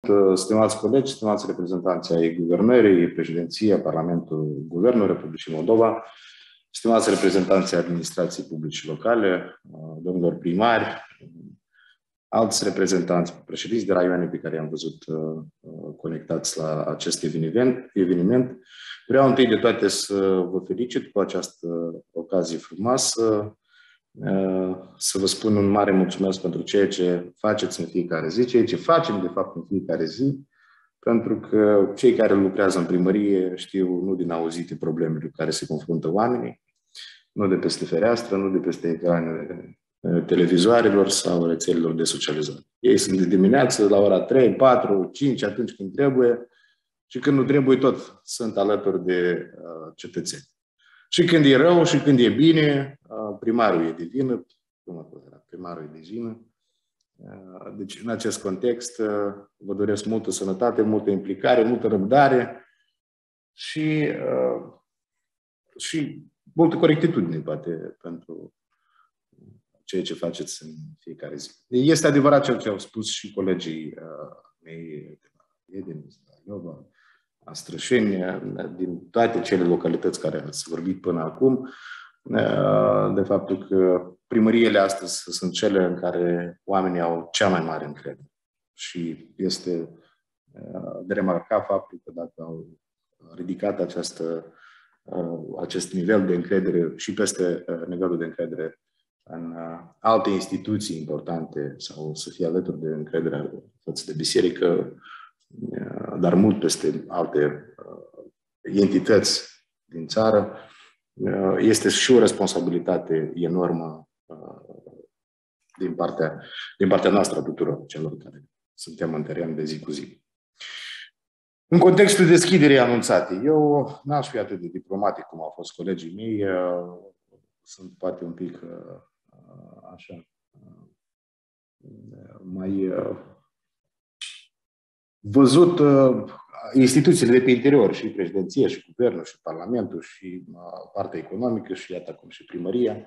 stimați colegi, stimați reprezentanți ai Guvernării, Președinția, Parlamentul, Guvernul Republicii Moldova, stimați reprezentanți ai administrației publice locale, domnilor primari, alți reprezentanți, președinți de raioane pe care i-am văzut conectați la acest eveniment. Vreau întâi de toate să vă felicit cu această ocazie frumoasă, să vă spun un mare mulțumesc pentru ceea ce faceți în fiecare zi, ceea ce facem de fapt în fiecare zi, pentru că cei care lucrează în primărie știu nu din auzite problemele cu care se confruntă oamenii, nu de peste fereastră, nu de peste ecranele televizoarelor sau rețelelor de socializare. Ei sunt de dimineață la ora 3, 4, 5, atunci când trebuie și când nu trebuie tot sunt alături de cetățeni. Și când e rău și când e bine, primarul e de vină, primarul e de vină. Deci, în acest context, vă doresc multă sănătate, multă implicare, multă răbdare și multă corectitudine, poate, pentru ceea ce faceți în fiecare zi. Este adevărat ceea ce au spus și colegii mei de la Iedin, de la Iova, a Strășeni, din toate cele localități care ați vorbit până acum, de faptul că primăriile astăzi sunt cele în care oamenii au cea mai mare încredere. Și este de remarcat faptul că dacă au ridicat acest nivel de încredere și peste nivelul de încredere în alte instituții importante sau să fie alături de încrederea față de biserică, dar mult peste alte entități din țară, este și o responsabilitate enormă din partea noastră a tuturor celor care suntem în teren de zi cu zi. În contextul deschiderii anunțate, eu n-aș fi atât de diplomatic cum au fost colegii mei, sunt poate un pic așa mai văzut instituțiile de pe interior, și președinția, și guvernul, și parlamentul, și partea economică, și iată acum și primăria.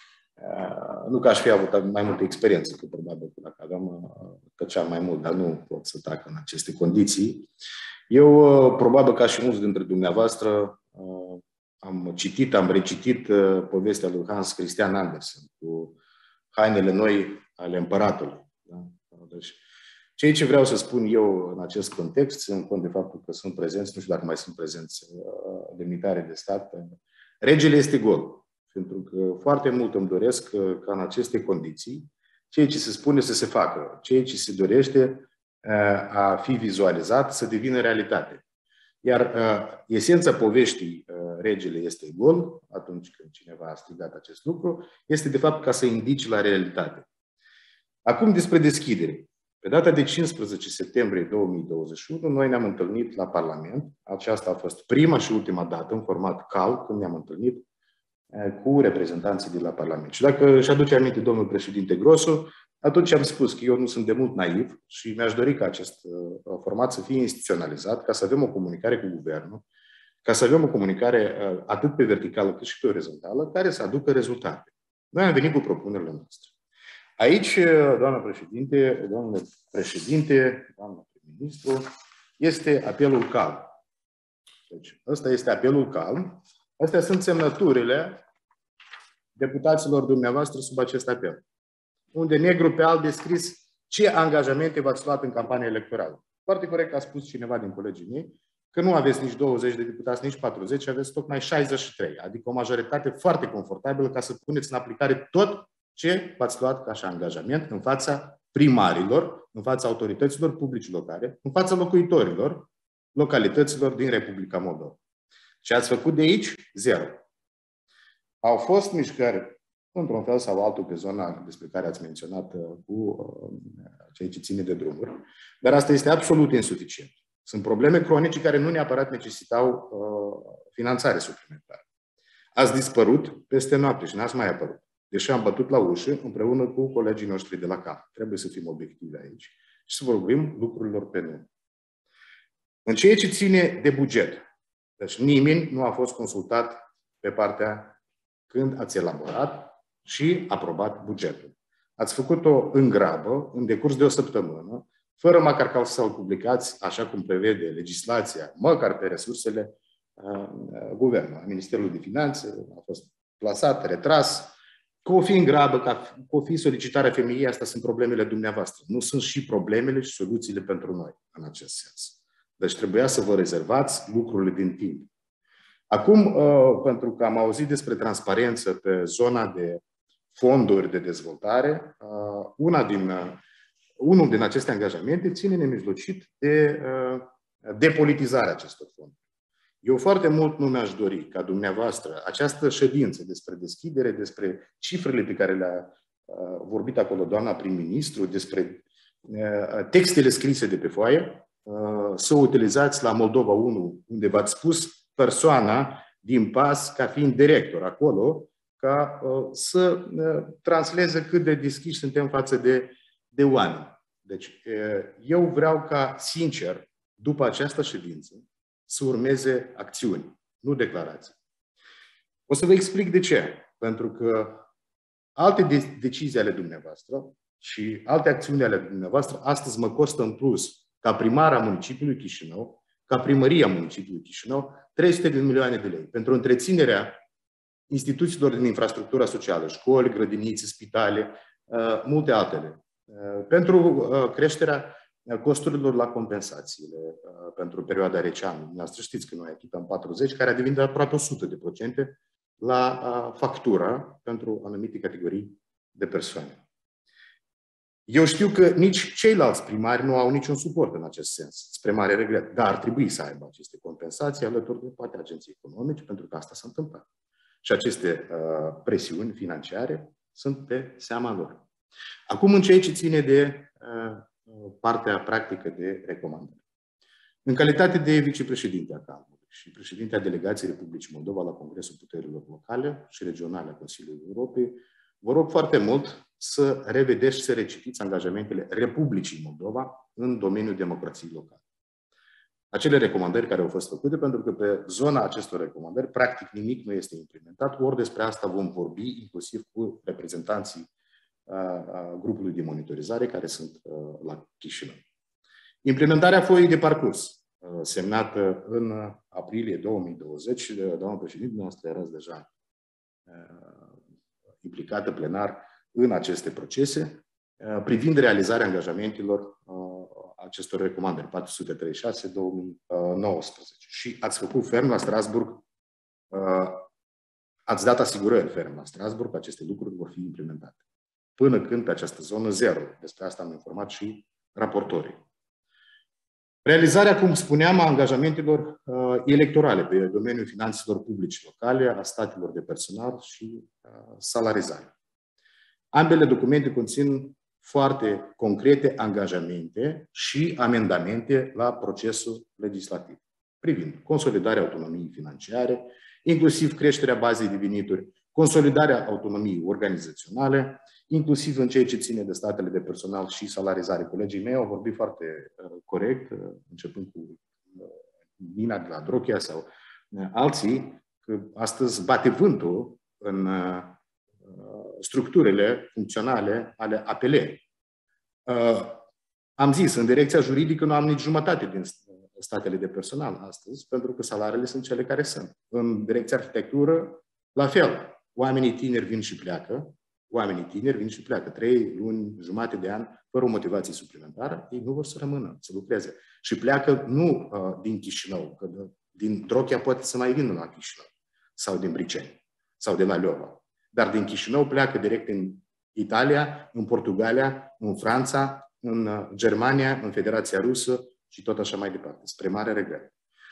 Nu că aș fi avut mai multă experiență, că probabil că dacă aveam tăceam mai mult, dar nu pot să tac în aceste condiții. Eu, probabil ca și mulți dintre dumneavoastră, am citit, am recitit povestea lui Hans Christian Andersen cu hainele noi ale împăratului. Da? Deci, ceea ce vreau să spun eu în acest context, ținând cont de faptul că sunt prezenți, nu știu dacă mai sunt prezenți demnitari de stat, regele este gol. Pentru că foarte mult îmi doresc ca în aceste condiții, ceea ce se spune să se facă, ceea ce se dorește a fi vizualizat să devină realitate. Iar esența poveștii regele este gol, atunci când cineva a strigat acest lucru, este de fapt ca să indice la realitate. Acum despre deschidere. Pe data de 15 septembrie 2021, noi ne-am întâlnit la Parlament. Aceasta a fost prima și ultima dată, în format call, când ne-am întâlnit cu reprezentanții de la Parlament. Și dacă își aduce aminte domnul președinte Grosu, atunci am spus că eu nu sunt de mult naiv și mi-aș dori ca acest format să fie instituționalizat, ca să avem o comunicare cu guvernul, ca să avem o comunicare atât pe verticală cât și pe orizontală, care să aducă rezultate. Noi am venit cu propunerile noastre. Aici, doamnă președinte, domnule președinte, doamnă prim-ministru, este apelul calm. Deci, ăsta este apelul calm. Astea sunt semnăturile deputaților dumneavoastră sub acest apel. Unde negru pe alb descris ce angajamente v-ați luat în campania electorală. Foarte corect a spus cineva din colegii mei că nu aveți nici 20 de deputați, nici 40, aveți tocmai 63. Adică o majoritate foarte confortabilă ca să puneți în aplicare tot ce v-ați luat ca și angajament în fața primarilor, în fața autorităților publice locale, în fața locuitorilor localităților din Republica Moldova. Ce ați făcut de aici? Zero. Au fost mișcări, într-un fel sau altul, pe zona despre care ați menționat cu ceea ce ține de drumuri, dar asta este absolut insuficient. Sunt probleme cronice care nu neapărat necesitau finanțare suplimentară. Ați dispărut peste noapte și n-ați mai apărut. Deși am bătut la ușă împreună cu colegii noștri de la CAP. Trebuie să fim obiectivi aici și să vorbim lucrurilor pe nume. În ceea ce ține de buget, deci nimeni nu a fost consultat pe partea când ați elaborat și aprobat bugetul. Ați făcut-o în grabă, în decurs de o săptămână, fără măcar să-l publicați, așa cum prevede legislația, măcar pe resursele guvernului. Ministerul de Finanțe a fost plasat, retras. Că o fi în grabă, că o fi solicitarea femeii, astea sunt problemele dumneavoastră. Nu sunt și problemele și soluțiile pentru noi în acest sens. Deci trebuia să vă rezervați lucrurile din timp. Acum, pentru că am auzit despre transparență pe zona de fonduri de dezvoltare, unul din aceste angajamente ține nemijlocit de depolitizarea acestor fonduri. Eu foarte mult nu mi-aș dori ca dumneavoastră această ședință despre deschidere, despre cifrele pe care le-a vorbit acolo doamna prim-ministru, despre textele scrise de pe foaie, să o utilizați la Moldova 1, unde v-ați spus persoana din PAS ca fiind director acolo, ca să transleze cât de deschiși suntem față de oameni. Deci, eu vreau ca, sincer, după această ședință, să urmeze acțiuni, nu declarații. O să vă explic de ce. Pentru că alte decizii ale dumneavoastră și alte acțiuni ale dumneavoastră astăzi mă costă în plus, ca primar a municipiului Chișinău, ca primăria municipiului Chișinău, 300 de milioane de lei pentru întreținerea instituțiilor din infrastructura socială, școli, grădinițe, spitale, multe altele. Pentru creșterea costurilor la compensațiile pentru perioada receană. Dumneavoastră știți că noi achităm 40, care a devenit aproape 100% la factura pentru anumite categorii de persoane. Eu știu că nici ceilalți primari nu au niciun suport în acest sens, spre mare regret, dar ar trebui să aibă aceste compensații alături de poate agenții economice, pentru că asta s-a întâmplat. Și aceste presiuni financiare sunt pe seama lor. Acum, în ceea ce ține de partea practică de recomandare. În calitate de vicepreședinte a Camerei și președinte a Delegației Republicii Moldova la Congresul Puterilor Locale și Regionale a Consiliului Europei, vă rog foarte mult să revedeți și să recitiți angajamentele Republicii Moldova în domeniul democrației locale. Acele recomandări care au fost făcute, pentru că pe zona acestor recomandări, practic nimic nu este implementat, ori despre asta vom vorbi, inclusiv cu reprezentanții grupului de monitorizare care sunt la Chișinău. Implementarea foii de parcurs, semnată în aprilie 2020, doamna președinte, noastră erați deja implicată plenar în aceste procese, privind realizarea angajamentelor acestor recomandări, 436-2019. Și ați făcut ferm la Strasbourg, ați dat asigurări ferm la Strasbourg că aceste lucruri vor fi implementate. Până când pe această zonă zero. Despre asta am informat și raportorii. Realizarea, cum spuneam, a angajamentelor electorale pe domeniul finanțelor publice locale, a statelor de personal și salarizare. Ambele documente conțin foarte concrete angajamente și amendamente la procesul legislativ, privind consolidarea autonomiei financiare, inclusiv creșterea bazei de venituri, consolidarea autonomiei organizaționale, inclusiv în ceea ce ține de statele de personal și salarizare. Colegii mei au vorbit foarte corect, începând cu Nina de la Drochia sau alții, că astăzi bate vântul în structurile funcționale ale APL. Am zis, în direcția juridică nu am nici jumătate din statele de personal astăzi, pentru că salariile sunt cele care sunt. În direcția arhitectură, la fel. Oamenii tineri vin și pleacă. 3 luni, jumate de an, fără o motivație suplimentară, ei nu vor să rămână, să lucreze. Și pleacă nu din Chișinău, că din Drochia poate să mai vină la Chișinău, sau din Briceni, sau de la Leova. Dar din Chișinău pleacă direct în Italia, în Portugalia, în Franța, în Germania, în Federația Rusă și tot așa mai departe, spre mare regret.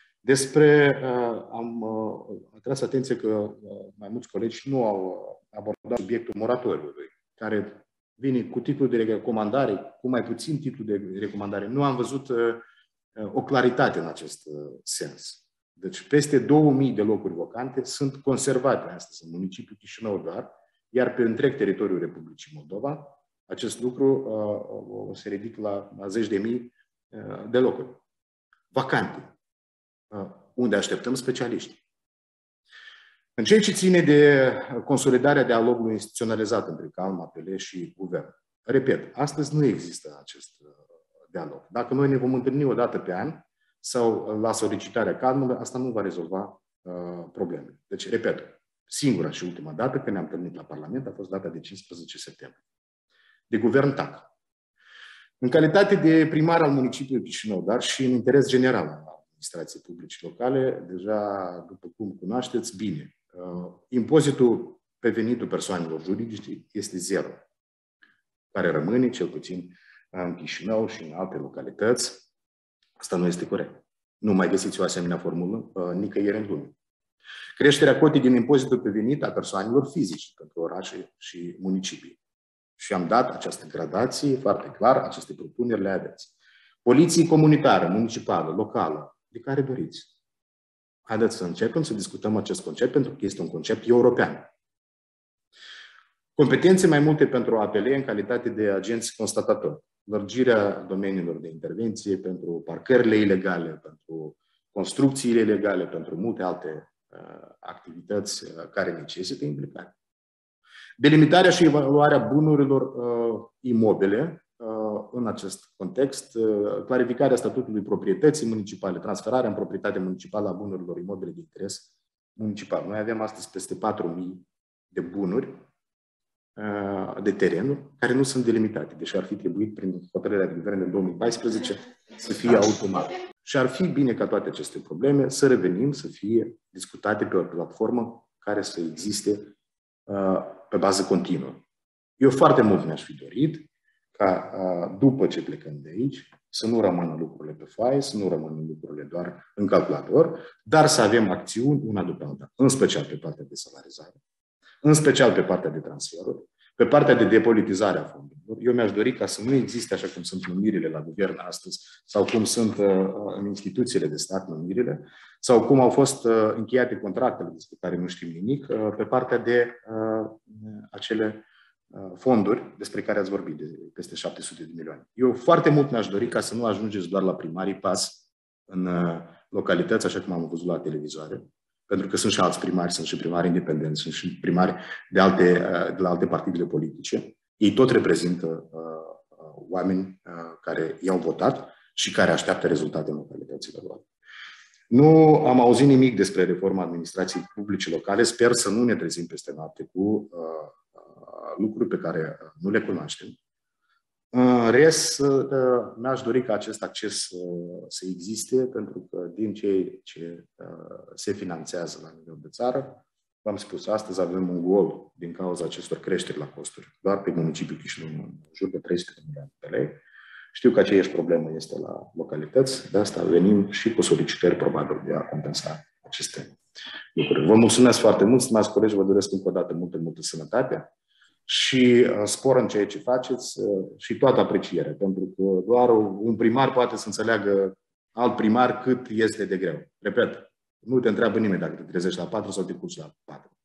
Am atras atenție că mai mulți colegi nu au abordat subiectul moratoriului, care vine cu titlul de recomandare, cu mai puțin titlu de recomandare. Nu am văzut o claritate în acest sens. Deci peste 2000 de locuri vacante sunt conservate astăzi în municipiul Chișinău doar, iar pe întreg teritoriul Republicii Moldova acest lucru se ridică la 10.000 de locuri vacante, unde așteptăm specialiști. În ceea ce ține de consolidarea dialogului instituționalizat între CALM, APL și Guvern, repet, astăzi nu există acest dea loc. Dacă noi ne vom întâlni o dată pe an sau la solicitarea calmului, asta nu va rezolva probleme. Deci, repet, singura și ultima dată când ne-am întâlnit la Parlament a fost data de 15 septembrie. De guvern TAC. În calitate de primar al municipiului Chișinău, dar și în interes general al administrației publice locale, deja, după cum cunoașteți bine, impozitul pe venitul persoanelor juridice este zero, care rămâne, cel puțin în Chișinău și în alte localități. Asta nu este corect. Nu mai găsiți o asemenea formulă nicăieri în lume. Creșterea cotei din impozitul pe venit a persoanelor fizice pentru orașe și municipii. Și am dat această gradație foarte clar, aceste propuneri le aveți. Poliție comunitară, municipală, locală, de care doriți. Haideți să începem să discutăm acest concept, pentru că este un concept european. Competențe mai multe pentru APL în calitate de agenți constatatori. Lărgirea domeniilor de intervenție pentru parcările ilegale, pentru construcțiile ilegale, pentru multe alte activități care necesită implicare. Delimitarea și evaluarea bunurilor imobile în acest context, clarificarea statutului proprietății municipale, transferarea în proprietate municipală a bunurilor imobile de interes municipal. Noi avem astăzi peste 4.000 de bunuri de terenuri care nu sunt delimitate, deși ar fi trebuit prin hotărârea de guvern în 2014 să fie automat. Și ar fi bine ca toate aceste probleme să revenim, să fie discutate pe o platformă care să existe pe bază continuă. Eu foarte mult mi-aș fi dorit ca după ce plecăm de aici să nu rămână lucrurile pe foaie, să nu rămână lucrurile doar în calculator, dar să avem acțiuni una după alta, în special pe partea de salarizare, în special pe partea de transferuri, pe partea de depolitizare a fondurilor. Eu mi-aș dori ca să nu existe așa cum sunt numirile la guvern astăzi sau cum sunt în instituțiile de stat numirile sau cum au fost încheiate contractele despre care nu știm nimic pe partea de acele fonduri despre care ați vorbit, de peste 700 de milioane. Eu foarte mult mi-aș dori ca să nu ajungeți doar la primarii pas în localități, așa cum am văzut la televizoare, pentru că sunt și alți primari, sunt și primari independenți, sunt și primari de la alte partidele politice. Ei tot reprezintă oameni care i-au votat și care așteaptă rezultate în localitățile lor. Nu am auzit nimic despre reforma administrației publice locale. Sper să nu ne trezim peste noapte cu lucruri pe care nu le cunoaștem. În rest, mi-aș dori ca acest acces să existe, pentru că din ce se finanțează la nivel de țară, v-am spus, astăzi avem un gol din cauza acestor creșteri la costuri, doar pe municipiul Chișinău, în jur de 300 de milioane de lei. Știu că aceeași problemă este la localități, de asta venim și cu solicitări probabil de a compensa aceste lucruri. Vă mulțumesc foarte mult, stimați colegi, vă doresc încă o dată multă sănătate și spor în ceea ce faceți și toată aprecierea, pentru că doar un primar poate să înțeleagă alt primar cât este de greu. Repet, nu te întreabă nimeni dacă te trezești la 4 sau te culci la 4.